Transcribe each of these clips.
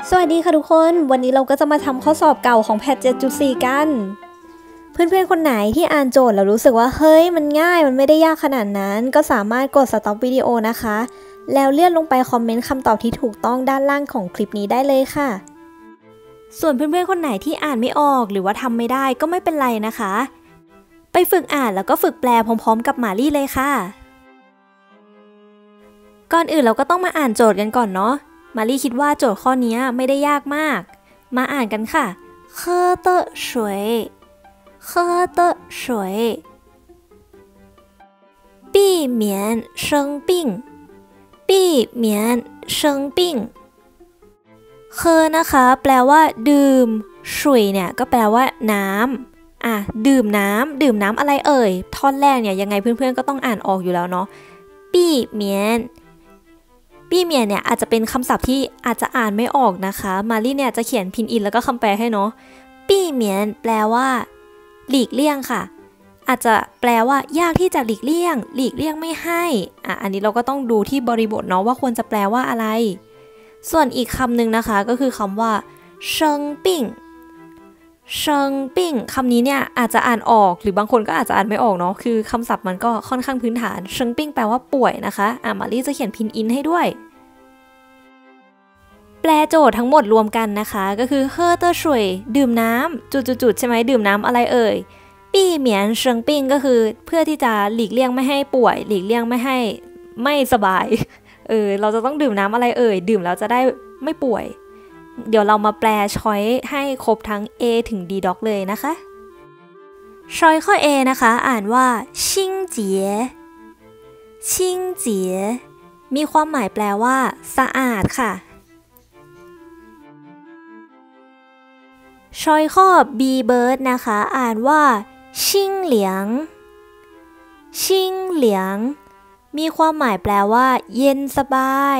สวัสดีค่ะทุกคน วันนี้เราก็จะมาทำข้อสอบเก่าของแพท 7.4 กัน เพื่อนๆคนไหนที่อ่านโจทย์แล้วรู้สึกว่าเฮ้ยมันง่ายมันไม่ได้ยากขนาดนั้นก็สามารถกด stop วิดีโอนะคะแล้วเลื่อนลงไปคอมเมนต์คำตอบที่ถูกต้องด้านล่างของคลิปนี้ได้เลยค่ะส่วนเพื่อนๆคนไหนที่อ่านไม่ออกหรือว่าทำไม่ได้ก็ไม่เป็นไรนะคะไปฝึกอ่านแล้วก็ฝึกแปลพร้อมๆกับมารี่เลยค่ะก่อนอื่นเราก็ต้องมาอ่านโจทย์กันก่อนเนาะมารี่คิดว่าโจทย์ข้อนี้ไม่ได้ยากมากมาอ่านกันค่ะ喝的水喝的水避免生病避免生病เคนะคะแปลว่าดื่มฉุยเนี่ยก็แปลว่าน้ำดื่มน้ำอะไรเอ่ยท่อนแรกเนี่ยยังไงเพื่อนๆก็ต้องอ่านออกอยู่แล้วเนาะปี่เมียนเนี่ยอาจจะเป็นคำศัพท์ที่อาจจะอ่านไม่ออกนะคะมารี่เนี่ยจะเขียนพินอินแล้วก็คำแปลให้เนาะปี่เมียนแปลว่าหลีกเลี่ยงค่ะอาจจะแปลว่ายากที่จะหลีกเลี่ยงไม่ให้อันนี้เราก็ต้องดูที่บริบทเนาะว่าควรจะแปลว่าอะไรส่วนอีกคำหนึ่งนะคะก็คือคำว่าเชิงปิ้งคำนี้เนี่ยอาจจะอ่านออกหรือบางคนก็อาจจะอ่านไม่ออกเนาะคือคำศัพท์มันก็ค่อนข้างพื้นฐานเชิงปิ้งแปลว่าป่วยนะคะมารี่จะเขียนพินอินให้ด้วยแปลโจทย์ทั้งหมดรวมกันนะคะก็คือเฮอเตอร์ช่วยดื่มน้ำจุดใช่ไหมดื่มน้ำอะไรเอ่ยปี่เหมียนเชิงปิ้งก็คือเพื่อที่จะหลีกเลี่ยงไม่ให้ป่วยหลีกเลี่ยงไม่ให้ไม่สบายเราจะต้องดื่มน้ำอะไรเอ่ยดื่มแล้วจะได้ไม่ป่วยเดี๋ยวเรามาแปลช้อยให้ครบทั้ง A ถึง D doc เลยนะคะช้อยข้อ A นะคะอ่านว่าชิงเจี๋ยมีความหมายแปลว่าสะอาดค่ะช้อยข้อ B bird นะคะอ่านว่าชิงเหลียงมีความหมายแปลว่าเย็นสบาย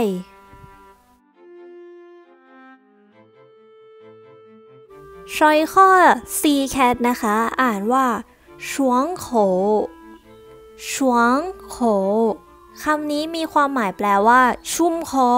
ชอยข้อ C cat นะคะอ่านว่าชวงโขคำนี้มีความหมายแปลว่าชุ่มคอ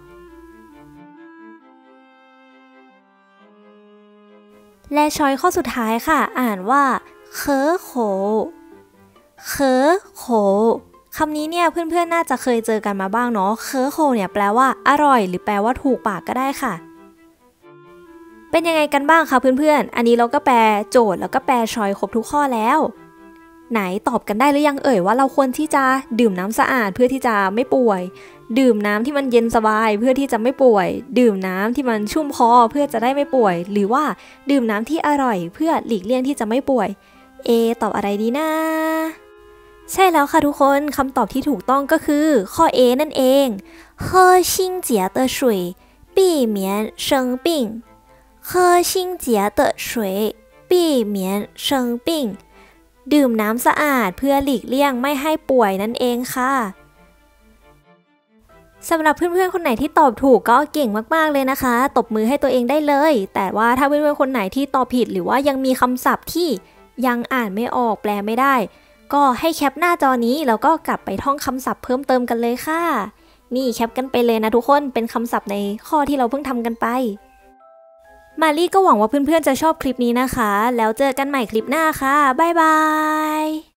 และชอยข้อสุดท้ายค่ะอ่านว่าเคอโขคำนี้เนี่ยเพื่อนๆน่าจะเคยเจอกันมาบ้างเนาะเคอโขเนี่ยแปลว่าอร่อยหรือแปลว่าถูกปากก็ได้ค่ะเป็นยังไงกันบ้างคะเพื่อนๆอันนี้เราก็แปลโจทย์แล้วก็แปลชอยครบทุกข้อแล้วไหนตอบกันได้หรือยังเอ่ยว่าเราควรที่จะดื่มน้ำสะอาดเพื่อที่จะไม่ป่วยดื่มน้ำที่มันเย็นสบายเพื่อที่จะไม่ป่วยดื่มน้ำที่มันชุ่มคอเพื่อจะได้ไม่ป่วยหรือว่าดื่มน้ำที่อร่อยเพื่อหลีกเลี่ยงที่จะไม่ป่วยตอบอะไรดีนะใช่แล้วค่ะทุกคนคำตอบที่ถูกต้องก็คือข้อ A นั่นเอง喝清洁的水避免生病喝清洁的水避免生病ดื่มน้ำสะอาดเพื่อหลีกเลี่ยงไม่ให้ป่วยนั่นเองค่ะสำหรับเพื่อนๆคนไหนที่ตอบถูกก็เก่งมากๆเลยนะคะตบมือให้ตัวเองได้เลยแต่ว่าถ้าเพื่อนๆคนไหนที่ตอบผิดหรือว่ายังมีคำศัพท์ที่ยังอ่านไม่ออกแปลไม่ได้ก็ให้แคปหน้าจอนี้แล้วก็กลับไปท่องคำศัพท์เพิ่มเติมกันเลยค่ะนี่แคปกันไปเลยนะทุกคนเป็นคำศัพท์ในข้อที่เราเพิ่งทำกันไปมารี่ก็หวังว่าเพื่อนๆจะชอบคลิปนี้นะคะแล้วเจอกันใหม่คลิปหน้าค่ะบ๊ายบาย